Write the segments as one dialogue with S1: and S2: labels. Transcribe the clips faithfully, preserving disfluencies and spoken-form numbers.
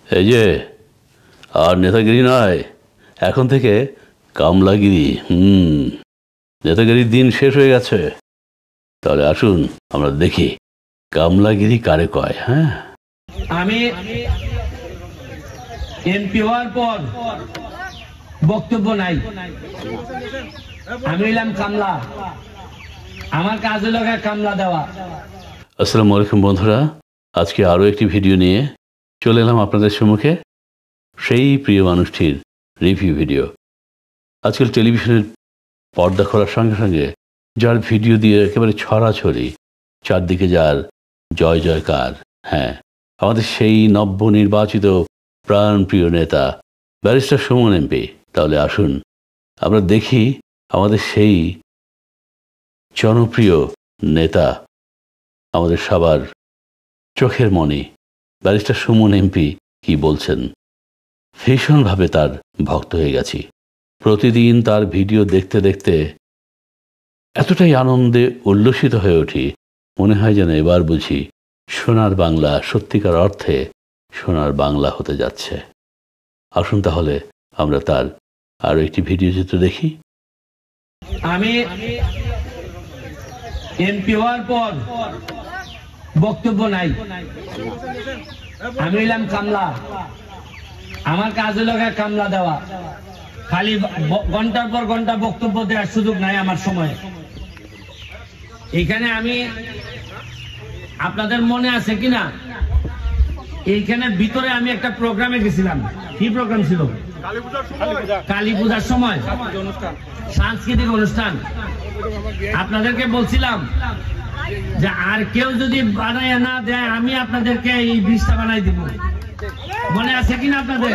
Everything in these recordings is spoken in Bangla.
S1: এই যে আর নেতাগিরি নয়, এখন থেকে কামলাগিরি। হুম নেতাগিরির দিন শেষ হয়ে গেছে। তাহলে আসুন আমরা দেখি কামলাগিরি কারে কয়। হ্যাঁ,
S2: আমি এমপি হওয়ার পর বক্তব্য নাই, আমি হইলাম কামলা, আমার কাজ হলো কামলা দেওয়া।
S1: আসসালামু আলাইকুম বন্ধুরা, আজকে আরও একটি ভিডিও নিয়ে চলে এলাম আপনাদের সম্মুখে। সেই প্রিয় মানুষটির রিভিউ ভিডিও। আজকাল টেলিভিশনের পর্দা খোলার সঙ্গে সঙ্গে যার ভিডিও দিয়ে একেবারে ছড়াছড়ি, চারদিকে যার জয় জয়কার, হ্যাঁ আমাদের সেই নব্য নির্বাচিত প্রাণপ্রিয় নেতা ব্যারিস্টার সুমন এমপি। তাহলে আসুন আমরা দেখি আমাদের সেই জনপ্রিয় নেতা, আমাদের সবার চোখের মণি ব্যারিস্টার সুমন এমপি কি বলছেন। ভীষণভাবে তার ভক্ত হয়ে গেছি। প্রতিদিন তার ভিডিও দেখতে দেখতে এতটাই আনন্দে উল্লসিত হয়ে উঠি, মনে হয় যেন এবার বুঝি সোনার বাংলা সত্যিকার অর্থে সোনার বাংলা হতে যাচ্ছে। আসুন তাহলে আমরা তার আরো একটি ভিডিও চিত্র দেখি।
S2: আমি এমপি হওয়ার পর বক্তব্য নাই, আমি হইলাম কামলা, আমার কাজ হলো কামলা দেওয়া। খালি ঘন্টার পর ঘন্টা বক্তব্য দেওয়ার সুযোগ নাই আমার সময়। এইখানে আমি, আপনাদের মনে আছে কিনা, এইখানে ভিতরে আমি একটা প্রোগ্রামে গেছিলাম। কি প্রোগ্রাম ছিল? কালী পূজার সময় সাংস্কৃতিক অনুষ্ঠান। আপনাদেরকে বলছিলাম যে আর কেউ যদি বানায় না দেয়, আমি আপনাদেরকে এই ব্রিজটা বানাই দিব। মনে আছে কিনা আপনাদের?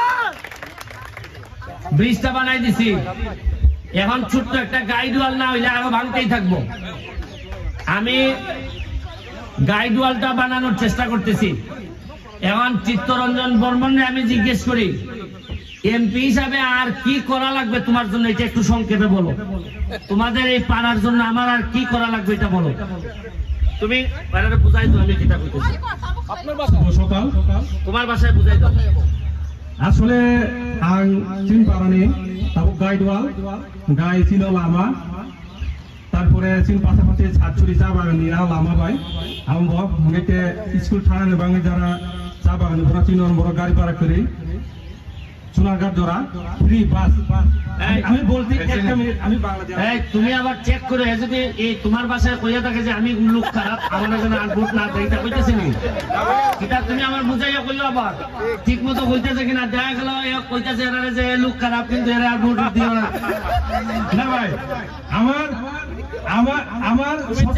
S2: ব্রিজটা বানাই দিছি। এখন ছোট্ট একটা গাইড ওয়াল না হইলে আরো ভাঙতেই থাকবো। আমি গাইড ওয়ালটা বানানোর চেষ্টা করতেছি। এখন চিত্তরঞ্জন বর্মনে আমি জিজ্ঞেস করি, এমপি হিসাবে আর কি করা লাগবে তোমার জন্য, এটা একটু সংক্ষেপে বলো। তোমাদের এই পাড়ার জন্য আমার আর কি করা লাগবে এটা বলো। তুমি বুঝাই দাও আমি যেটা করতেছি।
S3: সকাল
S2: তোমার ভাষায় বুঝাই দাও।
S3: আসলে আং চিন পারানি তারপর গাইড ওয়াল গাই ছিল লামা, তারপরে চিন পাশাপাশি ছাত্রী চা বাগান নিয়ে লামা ভাই আমি মনে স্কুল থানা বাঙে যারা চা বাগান ওরা চিন বড় গাড়ি পাড়া করে সোনারঘাট জোড়া ফ্রি বাস। আমি বলছি একটা মিনিট, আমি বাংলাদেশ।
S2: তুমি আবার চেক করে যদি এই তোমার বাসায় কইয়া থাকে যে আমি লোক খারাপ, আমার জন্য আর ভোট না দেয়, এটা কইতেছি নি? এটা তুমি আমার বুঝাইয়া কইও আবার ঠিক মতো কইতেছে কিনা। দেখা গেল কইতেছে এরা যে লোক খারাপ, কিন্তু এরা আর ভোট দিও না।
S3: না ভাই, আমার আমার আমার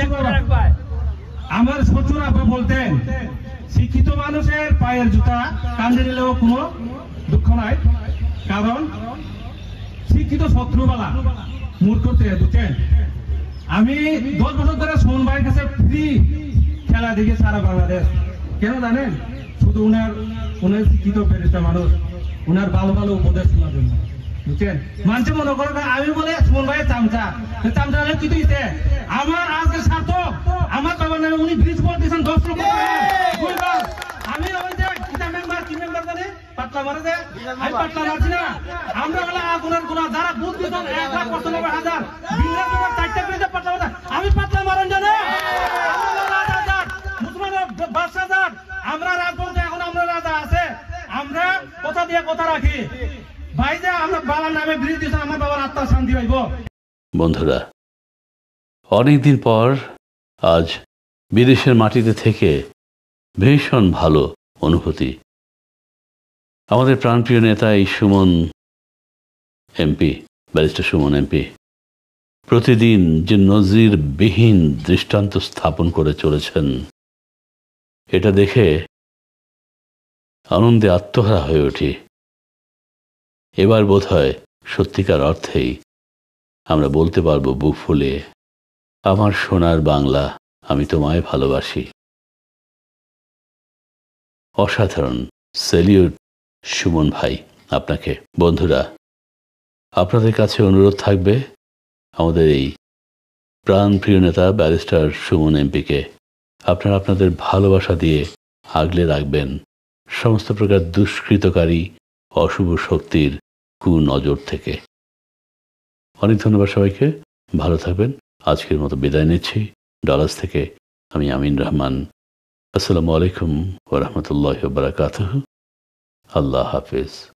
S3: আমার শ্বশুর আপা বলতেন, শিক্ষিত মানুষের পায়ের জুতা কান্দে দিলেও কোনো দুঃখ নাই, কারণ শিক্ষিত শত্রুবালা মূর্খ থেকে বুঝছেন। আমি দশ বছর ধরে সুমন ভাইয়ের কাছে ফ্রি খেলা দেখি সারা বাংলাদেশ। কেন জানেন? শুধু উনার উনার শিক্ষিত ব্যারিস্টার মানুষ, উনার ভালো ভালো উপদেশ শোনার জন্য, বুঝছেন। মানুষ মনে করে আমি বলে সুমন ভাইয়ের চামচা চামচা কি দিতে আমার আজকে সার্থক। আমার বাবার নামে উনি ব্রিজ করে দিয়েছেন দশ লক্ষ। আমি ওই যে কিতা মেম্বার কি মেম্বার জানে পাতলা মারে যে আমি পাতলা মারছি না। আমরা বলে আগুনের গুণা যারা বুথ দিতেন এক লাখ পঁচানব্বই হাজার বিল্লার তোমার চারটা ব্রিজে পাতলা মারা, আমি পাতলা মারেন জানে। আমরা রাজা যান মুসলমানের বাদশা যান, আমরা রাজবংশ, এখন আমরা রাজা আছে। আমরা কথা দিয়ে কথা রাখি ভাই, যে আমরা বাবার নামে ব্রিজ দিয়েছে, আমার বাবার আত্মার শান্তি পাইব।
S1: বন্ধুরা, অনেকদিন পর আজ বিদেশের মাটিতে থেকে ভীষণ ভালো অনুভূতি। আমাদের প্রাণপ্রিয় নেতা এই Suman MP, barrister Suman MP প্রতিদিন যে নজিরবিহীন দৃষ্টান্ত স্থাপন করে চলেছেন, এটা দেখে আনন্দে আত্মহারা হয়ে উঠি। এবার বোধহয় সত্যিকার অর্থেই আমরা বলতে পারবো বুক ফুলিয়ে, আমার সোনার বাংলা, আমি তোমায় ভালোবাসি। অসাধারণ সেলিউট সুমন ভাই আপনাকে। বন্ধুরা, আপনাদের কাছে অনুরোধ থাকবে আমাদের এই প্রাণপ্রিয় নেতা ব্যারিস্টার সুমন এমপিকে আপনারা আপনাদের ভালোবাসা দিয়ে আগলে রাখবেন, সমস্ত প্রকার দুষ্কৃতকারী অশুভ শক্তির কুনজর থেকে। অনেক ধন্যবাদ সবাইকে, ভালো থাকবেন। আজকের মতো বিদায় নিচ্ছি ডলাস থেকে। আমি আমিন রহমান। আসসালামু আলাইকুম ওয়া রাহমাতুল্লাহি ওয়া বারাকাতুহু। আল্লাহ হাফেজ।